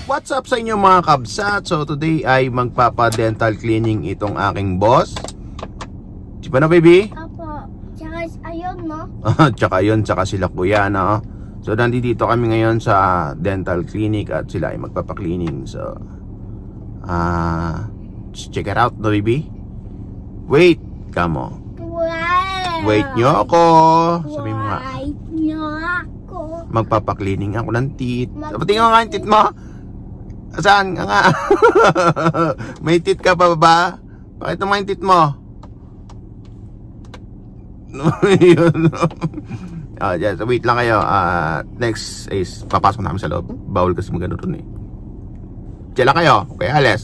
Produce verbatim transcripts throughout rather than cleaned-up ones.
What's up sa inyo mga kabsat? So today ay magpapa-dental cleaning itong aking boss. Di ba na, baby? Apo. Tsaka ayun, no? Tsaka yun, tsaka sila kuya, no? So nandito kami ngayon sa dental clinic at sila ay magpapa-cleaning. So ah uh, check it out, no, baby? Wait, kamo. Wow. Wait nyo ako. Sabi mo nga. Wait nyo ako. Magpapa-cleaning ako ng teeth. Patingin nga yung teeth mo. Saan ka nga? May teeth ka pa ba? Pakita mo yung teeth mo. Yun. Oh, yeah, so wait lang kayo. Uh, next is papasok namin sa loob. Bawal kasi magano ron eh. Diyan lang kayo. Okay, alas.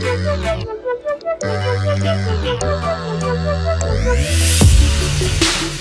Thank you.